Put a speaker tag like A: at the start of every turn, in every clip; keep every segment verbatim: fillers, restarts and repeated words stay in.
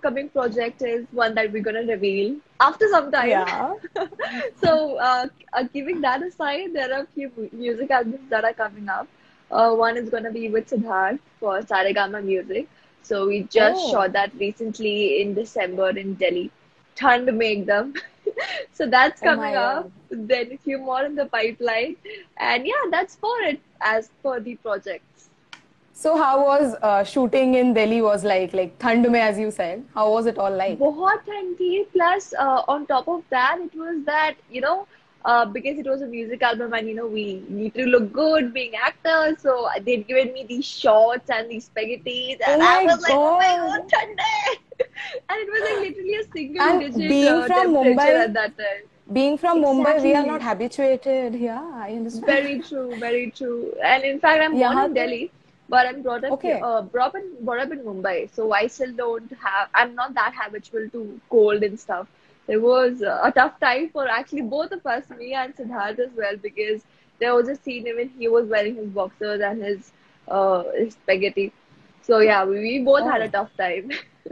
A: upcoming project is one that we're gonna reveal after some time.
B: Yeah.
A: So, uh, uh, keeping that aside, there are a few mu- music albums that are coming up. Uh, one is gonna be with Siddharth for Saregama Music. So we just
B: Oh,
A: shot that recently in December in Delhi. Ton to make them. So that's
B: oh
A: coming
B: my
A: up.
B: God.
A: Then a few more in the pipeline. And yeah, that's for it as per the projects.
B: So how was uh, shooting in Delhi was like, like Thand mein, as you said. How was it all like?
A: बहुत ठंड थी plus uh, on top of that it was that you know uh, because it was a music album and you know we need to look good being actors, so they'd given me these shorts and these spaghettis
B: Oh
A: and I
B: my
A: was like, oh my
B: God.
A: god, thande. And it was like literally a single
B: And
A: digit
B: being
A: uh,
B: from
A: temperature
B: Mumbai,
A: at that time.
B: being from Mumbai, we are not
A: Exactly.
B: habituated. Yeah, I understand.
A: Very true, very true. And in fact, I'm born
B: यहाँ
A: in
B: तो
A: Delhi, but I'm brought up here,
B: okay.
A: uh, brought up in, brought up in Mumbai. So I still don't have, I'm not that habitual to cold and stuff. It was uh, a tough time for actually both of us, me and Siddharth as well, because there was a scene when he was wearing his boxers and his, uh, his spaghetti. So yeah, we, we both had a
B: Oh,
A: tough time.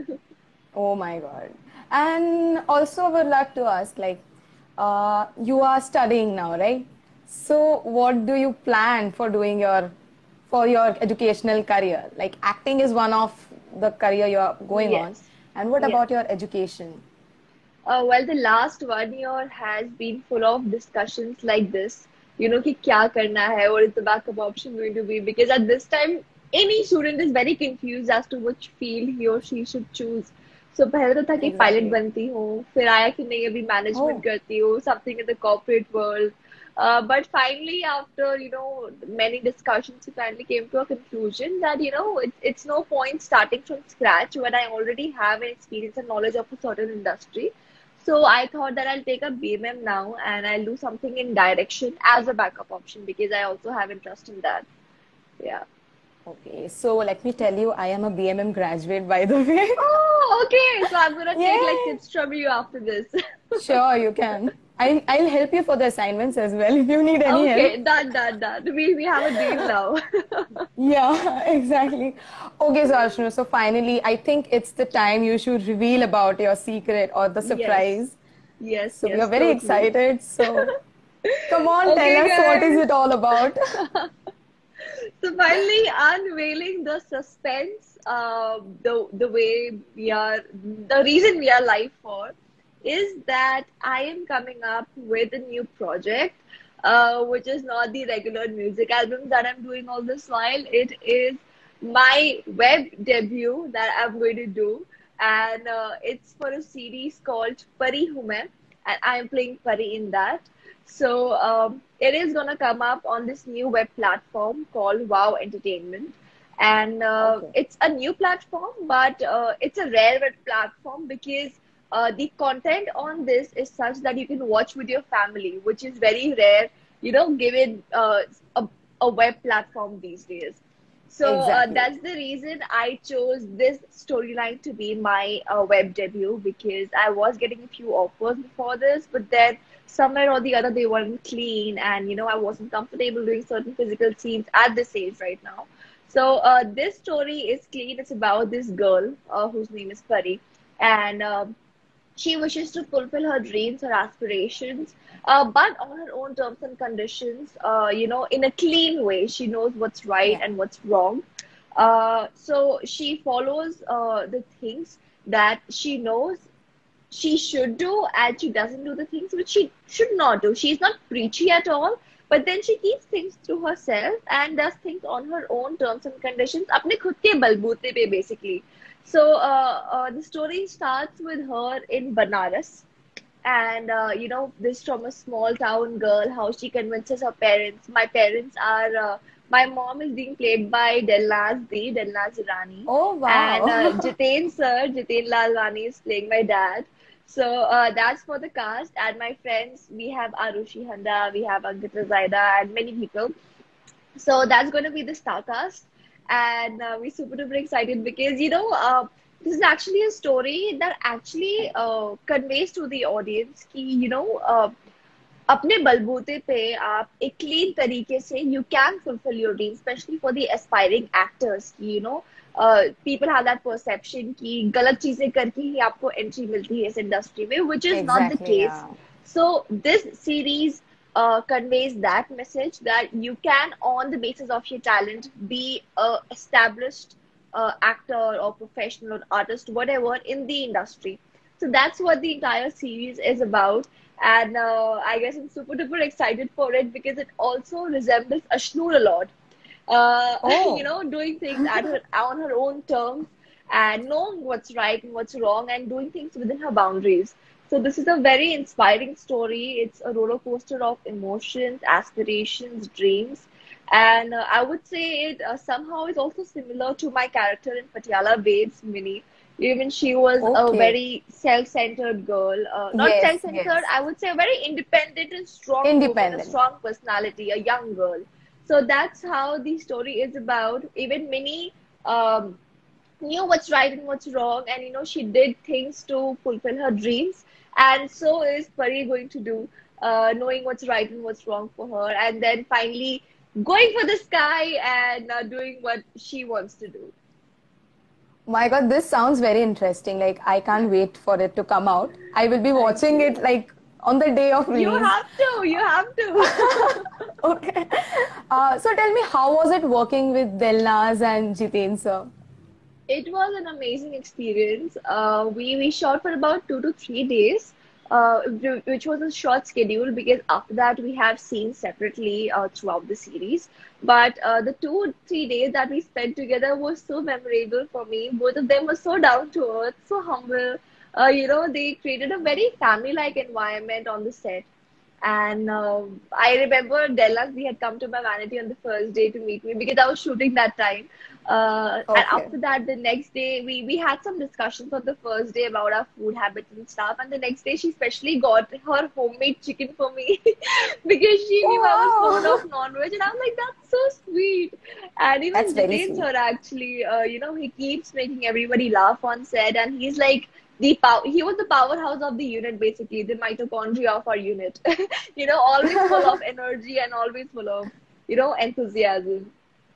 B: oh my God. And also, I would like to ask, like, uh, you are studying now, right? So, what do you plan for doing your for your educational career? Like, acting is one of the career you are going on.
A: Yes.
B: And what
A: Yes.
B: about your education?
A: Uh, well, the last one year has been full of discussions like this. You know, कि क्या करना है, what is the backup option going to be? Because at this time, any student is very confused as to which field he or she should choose. So पहले तो था कि pilot
B: Exactly.
A: बनती हूँ, फिर आया कि नहीं अभी मैनेजमेंट
B: Oh,
A: करती हूँ, something in the corporate world. Uh, but finally, after you know many discussions, we finally came to a conclusion that you know it's it's no point starting from scratch when I already have an experience and knowledge of a certain industry. So I thought that I'll take a B M M now and I'll do something in direction as a backup option because I also have interest in that. Yeah.
B: okay. So let me tell you, I am a B M M graduate, by the way.
A: Oh, okay. So I'm gonna take like
B: Yay!
A: tips from you after this.
B: Sure, you can. I I'll help you for the assignments as well if you need any help.
A: Okay, done, done, done. We we have a deal now.
B: Yeah, exactly. Okay, so Arshana, so finally, I think it's the time you should reveal about your secret or the
A: Yes.
B: surprise.
A: Yes,
B: So we are
A: yes,
B: very
A: totally.
B: excited. So come on, tell
A: Okay,
B: us what is
A: guys.
B: it all about?
A: So finally unveiling the suspense, uh, the the way we are, the reason we are live for, is that I am coming up with a new project, uh, which is not the regular music albums that I'm doing all this while. It is my web debut that I'm going to do, and uh, it's for a series called Pari Hume, and I'm playing Pari in that. So um, it is gonna come up on this new web platform called Wow Entertainment, and uh,
B: Okay,
A: it's a new platform, but uh, it's a rare web platform because uh, the content on this is such that you can watch with your family, which is very rare, you know, given uh, a, a web platform these days. So uh,
B: exactly.
A: that's the reason I chose this storyline to be my uh, web debut because I was getting a few offers before this, but then somewhere or the other they weren't clean, and you know I wasn't comfortable doing certain physical scenes at this age right now. So uh, this story is clean. It's about this girl uh, whose name is Pari, and um she wishes to fulfill her dreams, her aspirations, uh, but on her own terms and conditions, uh, you know, in a clean way. She knows what's right
B: Yeah,
A: and what's wrong. Uh, so she follows uh, the things that she knows she should do, and she doesn't do the things which she should not do. She's not preachy at all, but then she keeps things to herself and does things on her own terms and conditions, अपने खुद के बलबूते पे basically. So uh, uh, the story starts with her in Banaras, and uh, you know this from a small town girl, how she convinces her parents. My parents are uh, my mom is being played by Delnaz D, Delnaz Irani,
B: oh
A: and uh,
B: wow.
A: Jitain sir, Jitain Lalwani is playing my dad. So uh, that's for the cast, and my friends, we have Arushi Handa, we have Ankita Zaida, and many people. So that's going to be the star cast, and uh, we're super duper excited because you know uh, this is actually a story that actually uh, conveys to the audience कि you know uh, अपने बलबूते पे आप एक clean तरीके से you can fulfill your dreams, especially for the aspiring actors. You know, uh, people have that perception कि गलत चीजें करके ही आपको entry मिलती है इस industry में, which is not the
B: Exactly,
A: case.
B: yeah.
A: So this series uh, conveys that message that you can, on the basis of your talent, be a established uh, actor or professional or artist, whatever, in the industry. So that's what the entire series is about. And uh, I guess I'm super duper excited for it because it also resembles Ashnur a lot. Uh, you
B: Oh,
A: know, doing things at her on her own terms and knowing what's right and what's wrong and doing things within her boundaries. So this is a very inspiring story. It's a roller coaster of emotions, aspirations, dreams. And uh, I would say it uh, somehow is also similar to my character in Patiala Babes Mini. Even she was a
B: okay.
A: very self-centered girl. Uh, not
B: Yes,
A: self-centered,
B: yes.
A: I would say a very independent and strong woman, a
B: Independent.
A: strong personality, a young girl. So that's how the story is about. Even Minnie um, knew what's right and what's wrong, and you know she did things to fulfill her dreams. And so is Pari going to do, uh, knowing what's right and what's wrong for her, and then finally going for the sky and uh, doing what she wants to do.
B: My God, this sounds very interesting. Like, I can't wait for it to come out. I will be
A: Thank
B: watching it
A: you.
B: like on the day of
A: You
B: release.
A: have to. You have to.
B: Okay. Uh, so tell me, how was it working with Delnaz and Jiten sir?
A: It was an amazing experience. Uh, we we shot for about two to three days, uh, wh- which was a short schedule because after that we have scenes separately uh, throughout the series. But uh, the two three days that we spent together was so memorable for me. Both of them were so down to earth, so humble. Uh, you know, they created a very family-like environment on the set. And um I remember Della's, we had come to my vanity on the first day to meet me because I was shooting that time. Uh, and
B: Okay.
A: after that, the next day, we, we had some discussions on the first day about our food habits and stuff. And the next day, she specially got her homemade chicken for me because she knew I was fond
B: Oh,
A: of non-veg. And I'm like, that's so sweet. And
B: that's
A: even
B: very
A: Jiten
B: sweet.
A: sir, actually, uh, you know, he keeps making everybody laugh on set. And he's like, the pow- he was the powerhouse of the unit, basically, the mitochondria of our unit. You know, always full of energy and always full of, you know, enthusiasm.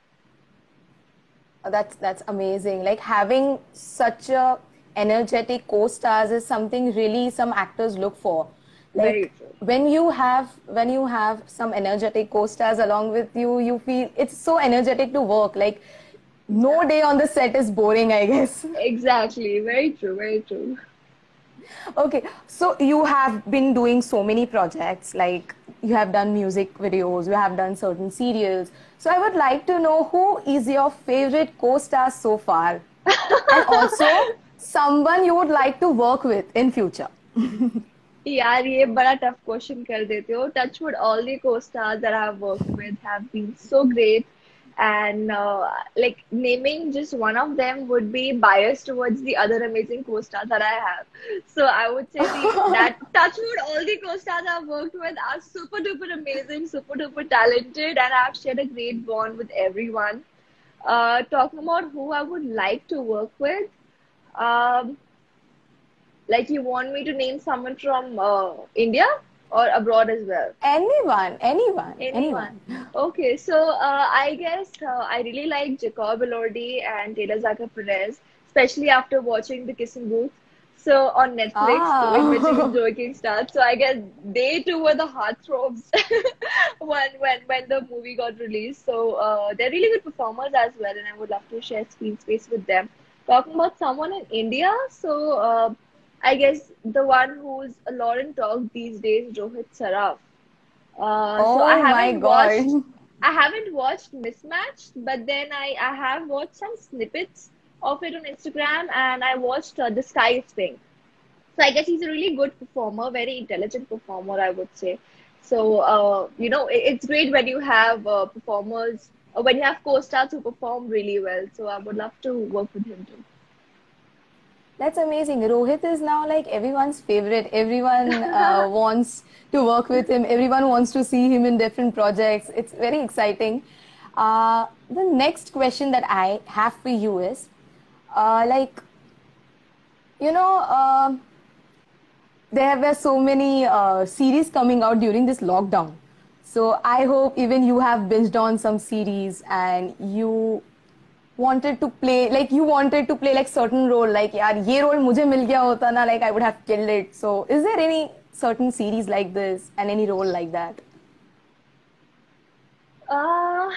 B: Oh, That's that's amazing. Like having such a energetic co-stars is something really some actors look for.
A: Very
B: Like
A: true.
B: when you have when you have some energetic co-stars along with you, you feel it's so energetic to work. Like no
A: Yeah,
B: day on the set is boring, I guess.
A: exactly. Very true. Very true.
B: Okay, so you have been doing so many projects, like you have done music videos, you have done certain serials. So I would like to know who is your favorite co-star so far, and also someone you would like to work with in future.
A: यार ये बड़ा tough question कर देते हो. Touchwood, all the co-stars that I've worked with have been so great, and uh, like naming just one of them would be biased towards the other amazing co-stars that I have. So I would say the that Touchwood, all the co-stars I've worked with are super duper amazing, super duper talented, and I've shared a great bond with everyone. Uh, talking about who I would like to work with. Um, Like you want me to name someone from uh, India or abroad as well?
B: Anyone, anyone,
A: Anyone.
B: anyone.
A: Okay, so uh, I guess uh, I really like Jacob Elordi and Taylor Zaka Perez, especially after watching The Kissing Booth. So on Netflix, in which even
B: Ah,
A: Joaquin starts. So I guess they too were the heartthrobs when when when the movie got released. So uh, they're really good performers as well, and I would love to share screen space with them. Talking about someone in India, so uh, I guess the one who's a lot in talk these days, Rohit Saraf. Uh, so I
B: oh my
A: haven't watched
B: God.
A: I haven't watched Mismatched, but then I I have watched some snippets of it on Instagram, and I watched uh, The Sky is Pink. So I guess he's a really good performer, very intelligent performer, I would say. So uh, you know, it, it's great when you have uh, performers, uh, when you have co-stars who perform really well. So I would love to work with him too.
B: That's amazing. Rohit is now like everyone's favorite. Everyone uh, wants to work with him. Everyone wants to see him in different projects. It's very exciting. Uh, the next question that I have for you is, uh, like, you know, uh, there were so many uh, series coming out during this lockdown. So I hope even you have binged on some series and you wanted to play, like you wanted to play like certain role, like यार ये role मुझे मिल गया होता ना, like I would have killed it. So is there any certain series like this and any role like that?
A: Uh,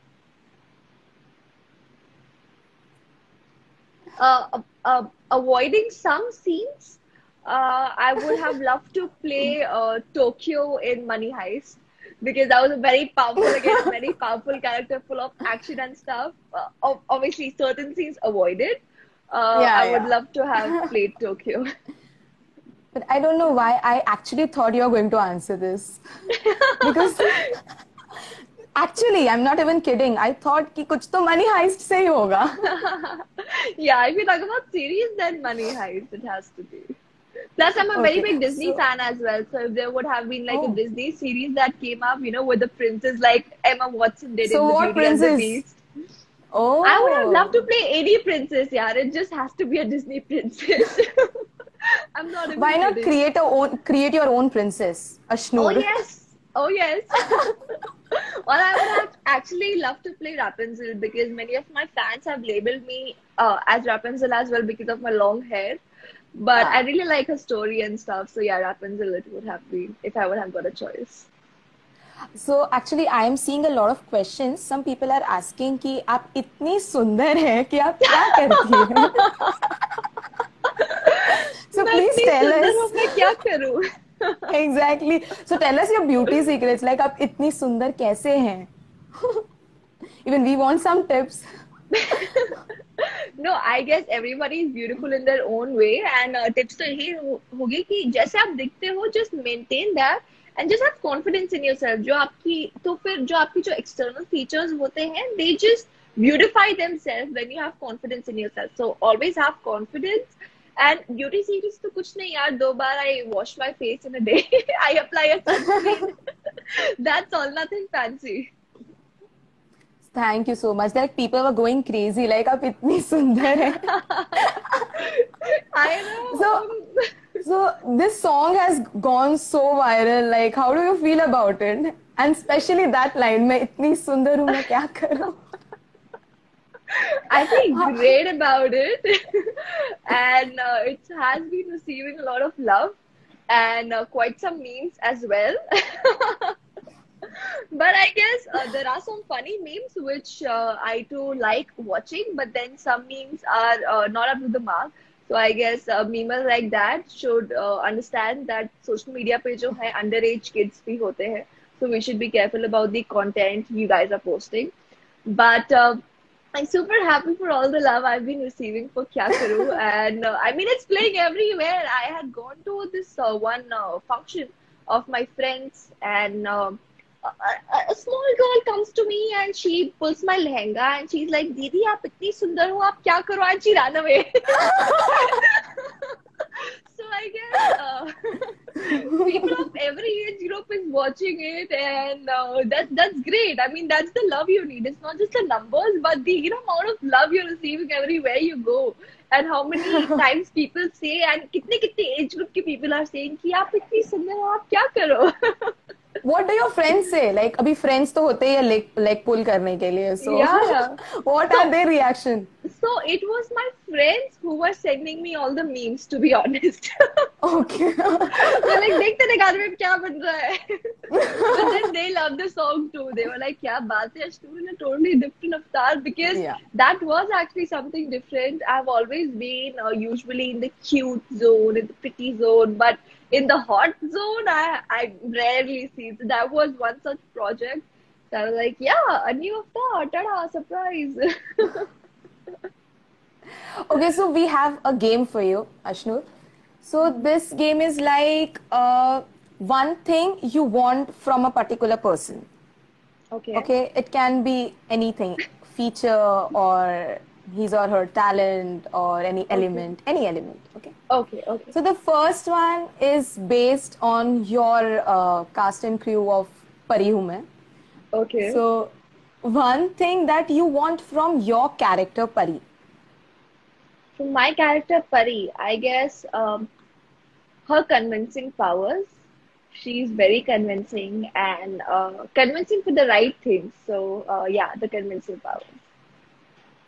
A: uh, uh, Avoiding some scenes, uh, I would have loved to play uh, Tokyo in Money Heist because that was a very powerful, again, a very powerful character full of action and stuff. Uh, ob- obviously, certain scenes avoided. Uh,
B: Yeah,
A: I would
B: yeah.
A: love to have played Tokyo.
B: But I don't know why I actually thought you were going to answer this. Because actually, I'm not even kidding. I thought कि कुछ तो Money Heist से ही होगा.
A: Yeah, if you talk about series, then Money Heist, it has to be. Plus, I'm a very
B: Okay,
A: big Disney
B: so
A: fan as well. So if there would have been like a
B: oh,
A: Disney series that came up, you know, with the princess like Emma Watson did
B: so
A: in The
B: what
A: Beauty and the
B: princess?
A: Beast, I would have loved
B: Oh,
A: to play any princess. Yeah, it just has to be a Disney princess. I'm not
B: why
A: even
B: not
A: kidding.
B: create a own create your own princess,
A: Oh
B: Ashnur?
A: yes, oh yes. Or I would have actually loved to play Rapunzel because many of my fans have labeled me uh, as Rapunzel as well because of my long hair. But I
B: Ah.
A: really like her story and stuff. So yeah, Rapunzel it would have been if I would have got a choice.
B: So actually, I am seeing a lot of questions. Some people are asking कि आप इतनी सुंदर हैं कि आप क्या करती हैं? So
A: मैं
B: please
A: इतनी
B: tell
A: सुंदर
B: us
A: हूँ मैं क्या करूँ?
B: exactly. So tell us your beauty secrets. Like आप इतनी सुंदर कैसे हैं? Even we want some tips.
A: No, I guess everybody is beautiful in their own way and uh, tips तो यही हो- होगी कि जैसे आप दिखते हो just maintain that and just have confidence in yourself जो आपकी तो फिर जो आपकी जो external features होते हैं they just beautify themselves when you have confidence in yourself, so always have confidence. And beauty secrets तो कुछ नहीं यार, दो बार I wash my face in a day. I apply a sunscreen. That's all, nothing fancy.
B: Thank you so much. Like people were going crazy. Like आप इतनी सुंदर हैं.
A: I
B: So
A: know.
B: so this song has gone so viral. Like how do you feel about it? And especially that line, मैं इतनी सुंदर हूँ मैं क्या करूँ?
A: I feel great about it. And uh, it has been receiving a lot of love and uh, quite some memes as well. But I guess uh, there are some funny memes which uh, I too like watching, but then some memes are uh, not up to the mark. So I guess uh, memers like that should uh, understand that social media पे जो है underage kids भी होते हैं. So we should be careful about the content you guys are posting. But uh, I'm super happy for all the love I've been receiving for Kya Karu. And uh, I mean, it's playing everywhere. I had gone to this uh, one uh, function of my friends, and uh, a, a a small girl comes to me and she pulls my lehenga and she's like, Didi, aap itni sundar ho, aap kya karo? And she ran away. So I guess uh, people of every age group is watching it, and uh, that that's great. I mean, that's the love you need. It's not just the numbers, but the you know amount of love you're receiving everywhere you go, and how many times people say, and कितने कितने age group के people are saying कि आप इतनी सुंदर हो, आप क्या करो?
B: What do your friends say? Like अभी friends तो होते ही है leg leg pull करने के लिए. So
A: Yeah, yeah.
B: what
A: So
B: are their reaction?
A: so it was my friends who were sending me all the memes, to be honest.
B: Okay.
A: They're like, देख तेरे घर में क्या बन रहा है? But then they love the song too. They were like, क्या बात है, Ashtur in a totally different avatar, because
B: Yeah.
A: that was actually something different. I've always been uh, usually in the cute zone, in the pretty zone, but in the hot zone, I I rarely see. So that was one such project. So I was like, yeah, a new avatar, tada, surprise.
B: Okay, so we have a game for you, Ashnur. So this game is like uh, one thing you want from a particular person.
A: Okay.
B: Okay, it can be anything, feature or his or her talent or any
A: Okay.
B: element, any element. Okay.
A: Okay. Okay.
B: So the first one is based on your uh, cast and crew of Pari Hu Main.
A: Okay.
B: So one thing that you want from your character Pari.
A: So my character Pari, I guess um, her convincing powers. She's very convincing and uh, convincing for the right things. So uh, yeah, the convincing powers.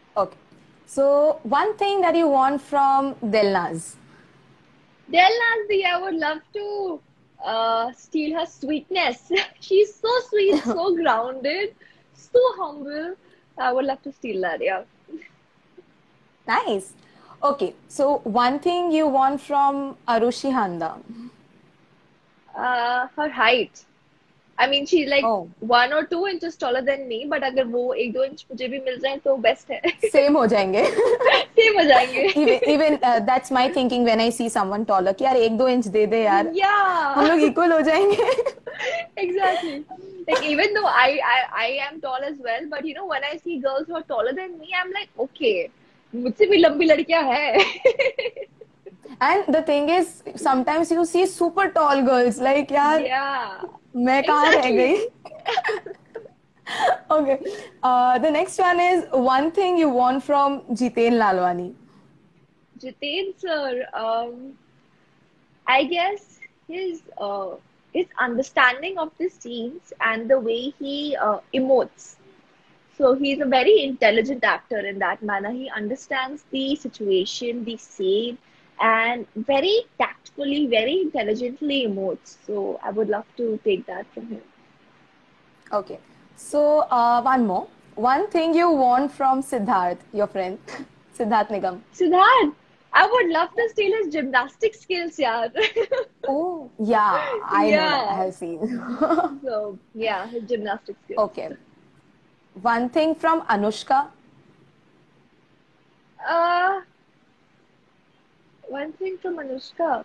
B: Okay. So one thing that you want from Delnaz.
A: Delnazi, I would love to uh, steal her sweetness. She's so sweet, so grounded, so humble. I would love to steal that, yeah.
B: Nice. Okay. So one thing you want from Arushi Handa.
A: Uh, her height. I mean, she's like
B: Oh,
A: one or two inches taller than me, but अगर वो एक दो inch मुझे भी मिल जाए तो best है.
B: same हो जाएंगे.
A: सेम हो जाएंगे.
B: even even uh, that's my thinking when I see someone taller कि यार एक दो इंच दे दे यार हम
A: Yeah,
B: लोग equal हो जाएंगे.
A: exactly. Like even though I, I I am tall as well, but you know when I see girls who are taller than me, I'm like, okay, मुझसे भी लंबी लड़कियां हैं.
B: And the thing is sometimes you see super tall girls like यार
A: Yeah,
B: मैं कहाँ रह
A: exactly.
B: गई. Okay. Uh, the next one is one thing you want from Jiten Lalwani.
A: Jitain sir, um, I guess his uh, his understanding of the scenes and the way he uh, emotes. So he's a very intelligent actor in that manner. He understands the situation, the scene, and very tactfully, very intelligently emotes. So I would love to take that from him.
B: Okay. So uh, one more. One thing you want from Siddharth, your friend, Siddharth Nigam.
A: Siddharth, I would love to steal his gymnastic skills, yaar.
B: Oh, yeah, I know that. I
A: Yeah.
B: have seen.
A: So yeah, his gymnastic skills.
B: Okay. One thing from Anushka.
A: Uh, one thing from Anushka.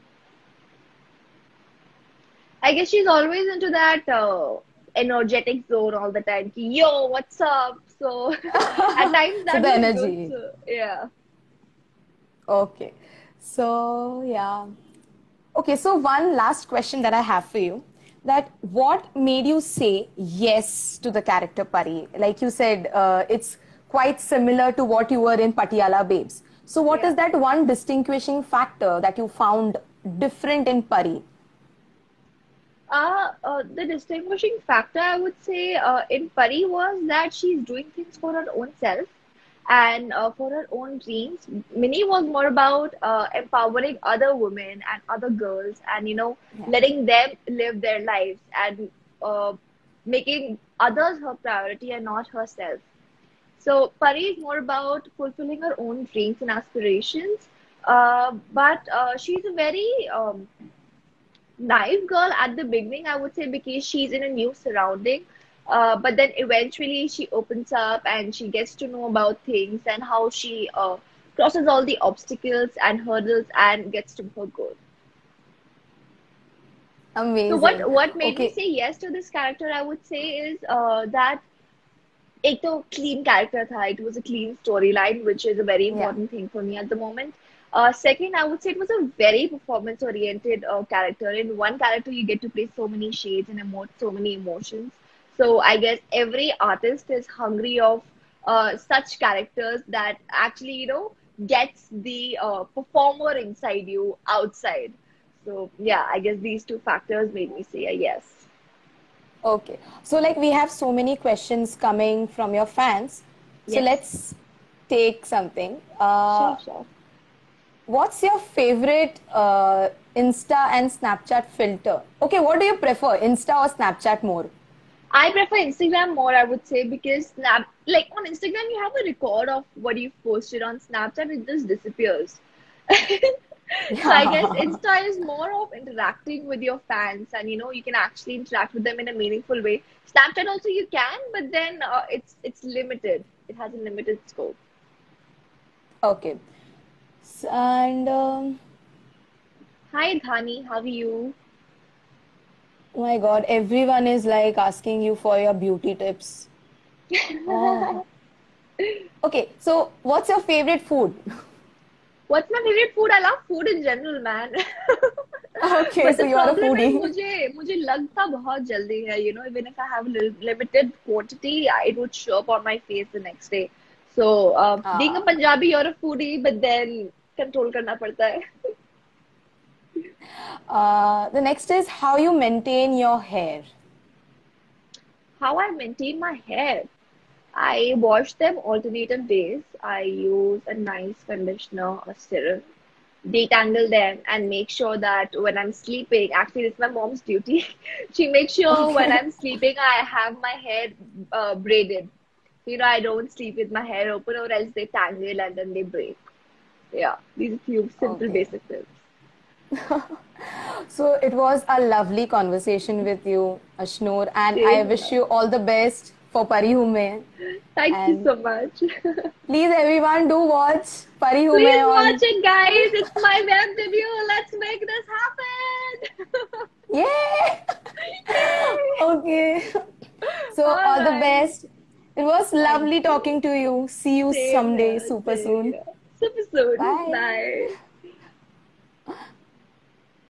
A: I guess she's always into that uh, energetic zone all the time. Ki, yo, what's up? So at times
B: So
A: that
B: the
A: was
B: energy.
A: good. So, yeah.
B: Okay. So, yeah. Okay, so one last question that I have for you. That what made you say yes to the character Pari? Like you said, uh, it's quite similar to what you were in Patiala Babes. So what
A: Yeah.
B: is that one distinguishing factor that you found different in Pari?
A: Uh, uh, the distinguishing factor, I would say, uh, in Pari was that she's doing things for her own self and uh, for her own dreams. Minnie was more about uh, empowering other women and other girls and, you know,
B: Yeah.
A: letting them live their lives and uh, making others her priority and not herself. So Pari is more about fulfilling her own dreams and aspirations. Uh, but uh, she's a very um, naive girl at the beginning, I would say, because she's in a new surrounding. Uh, but then eventually she opens up and she gets to know about things and how she uh, crosses all the obstacles and hurdles and gets to her goal. So
B: Amazing.
A: what what made me
B: Okay.
A: say yes to this character, I would say, is uh, that एक तो clean character था. It was a clean storyline, which is a very
B: Yeah.
A: important thing for me at the moment. Uh, second, I would say it was a very performance-oriented uh, character. In one character, you get to play so many shades and emote so many emotions. So I guess every artist is hungry of uh, such characters that actually, you know, gets the uh, performer inside you outside. So yeah, I guess these two factors made me say a yes.
B: Okay. So like we have so many questions coming from your fans. So
A: Yes,
B: let's take something. Uh,
A: sure, sure.
B: what's your favorite uh, Insta and Snapchat filter? Okay, what do you prefer, Insta or Snapchat more?
A: I prefer Instagram more, I would say, because Snap, like on Instagram, you have a record of what you've posted. On Snapchat, it just disappears. So I guess
B: Yeah.
A: Insta is more of interacting with your fans, and you know you can actually interact with them in a meaningful way. Snapchat also you can, but then uh, it's it's limited. It has a limited scope.
B: Okay. S- And um,
A: Hi Dhani, how are you?
B: oh my God, everyone is like asking you for your beauty tips. Oh. Okay, so what's your favorite food?
A: What's my favorite food? I love food in general, man.
B: Okay,
A: But
B: so
A: the
B: you're a
A: problem is
B: foodie.
A: मुझे मुझे लगता बहुत जल्दी है, you know, even if I have a li- limited quantity, it would show up on my face the next day. So, uh, being a
B: Ah.
A: Punjabi, you're a foodie, but then control करना पड़ता है.
B: Uh, the next is how you maintain your hair.
A: How I maintain my hair. I wash them alternative days. I use a nice conditioner or serum, detangle them, and make sure that when I'm sleeping, actually, it's my mom's duty. She makes sure when
B: Okay.
A: I'm sleeping, I have my hair uh, braided. You know, I don't sleep with my hair open, or else they tangle and then they break. Yeah, these are few simple
B: Okay.
A: basic tips.
B: So it was a lovely conversation with you, Ashnoor, and I
A: Same
B: wish
A: here.
B: you all the best for Pari Hume.
A: Thank you
B: And
A: so much.
B: please, everyone, do watch Pari Hume
A: Please watch
B: on.
A: it, guys. It's my web debut. Let's make this happen.
B: Yay!
A: Yay!
B: Okay. So,
A: All
B: all the
A: right.
B: best. It was
A: Thank
B: lovely
A: you.
B: talking to you. See you
A: Same
B: someday
A: here.
B: super
A: Same
B: soon.
A: here. Super soon.
B: Bye.
A: Bye.